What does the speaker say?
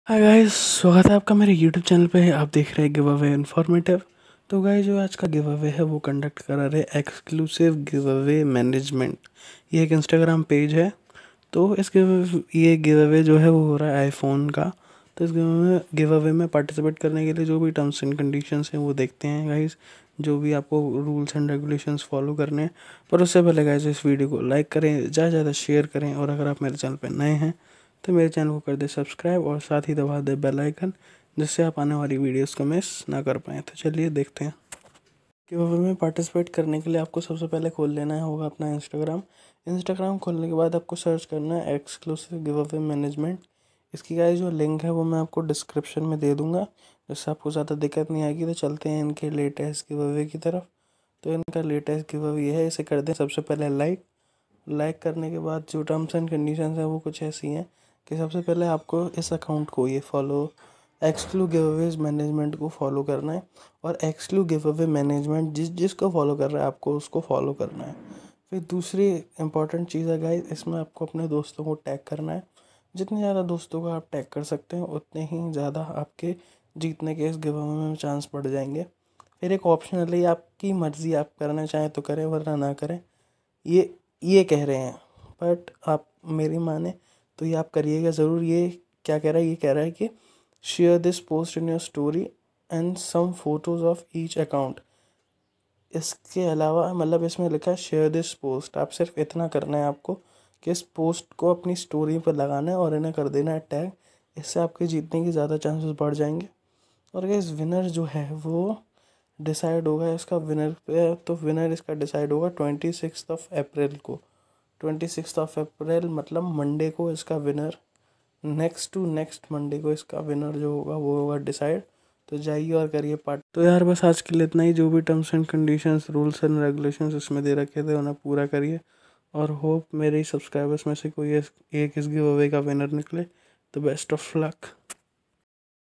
Hi guys, स्वागत है आपका मेरे यूट्यूब चैनल पे। आप देख रहे हैं गिव अवे इन्फॉर्मेटिव। तो गाइस, जो आज का गिव अवे है वो कंडक्ट करा रहे एक्सक्लूसिव गिव अवे मैनेजमेंट। ये एक इंस्टाग्राम पेज है। तो इस ये गिव अवे जो है वो हो रहा है आईफोन का। तो इस गिव अवे में पार्टिसिपेट करने के लिए जो भी टर्म्स एंड कंडीशंस हैं वो देखते हैं गाइस। जो भी आपको रूल्स एंड रेगुलेशंस फॉलो करने हैं। पर उससे पहले गाइस, इस वीडियो को लाइक करें, ज़्यादा से ज़्यादा शेयर करें, और अगर आप मेरे चैनल पर नए हैं तो मेरे चैनल को कर दे सब्सक्राइब और साथ ही दबा दे बेल आइकन, जिससे आप आने वाली वीडियोस को मिस ना कर पाएँ। तो चलिए देखते हैं। गिव में पार्टिसिपेट करने के लिए आपको सबसे पहले खोल लेना होगा अपना इंस्टाग्राम खोलने के बाद आपको सर्च करना है एक्सक्लूसिव गिव अवे मैनेजमेंट। इसकी गाइस जो लिंक है वो मैं आपको डिस्क्रिप्शन में दे दूंगा, जिससे आपको ज़्यादा दिक्कत नहीं आएगी। तो चलते हैं इनके लेटेस्ट गिव अवे की तरफ। तो इनका लेटेस्ट गिव अवे है, इसे कर दें सबसे पहले लाइक करने के बाद जो टर्म्स एंड कंडीशंस हैं वो कुछ ऐसी हैं कि सबसे पहले आपको इस अकाउंट को ये follow exclusive giveaways management को फॉलो करना है। और एक्सक्लू गिव अवे मैनेजमेंट जिसको फॉलो कर रहा है आपको उसको फॉलो करना है। फिर दूसरी इंपॉर्टेंट चीज़ है गाइस, इसमें आपको अपने दोस्तों को टैग करना है। जितने ज़्यादा दोस्तों को आप टैग कर सकते हैं उतने ही ज़्यादा आपके जीतने के इस गिव अवे में चांस बढ़ जाएंगे। फिर एक ऑप्शनली आपकी मर्ज़ी, आप करना चाहें तो करें वरना ना करें, ये ये कह रहे हैं। बट आप मेरी माने तो ये आप करिएगा ज़रूर। ये क्या कह रहा है, ये कह रहा है कि share this post in your story and some photos of each account. इसके अलावा मतलब इसमें लिखा है शेयर दिस पोस्ट। आप सिर्फ इतना करना है आपको कि इस पोस्ट को अपनी स्टोरी पर लगाना है और इन्हें कर देना है टैग। इससे आपके जीतने की ज़्यादा चांसेस बढ़ जाएंगे। और इस विनर जो है वो डिसाइड होगा इसका विनर पे। तो विनर इसका डिसाइड होगा 26 अप्रैल को। 26 अप्रैल मतलब मंडे को इसका विनर, नेक्स्ट मंडे को इसका विनर जो होगा वो होगा डिसाइड। तो जाइए और करिए पार्ट। तो यार बस आज के लिए इतना ही। जो भी terms and conditions, rules and regulations इसमें दे रखे थे उन्हें पूरा करिए। और होप मेरे सब्सक्राइबर्स में से कोई एक इस गिव अवे का विनर निकले। तो बेस्ट ऑफ लक।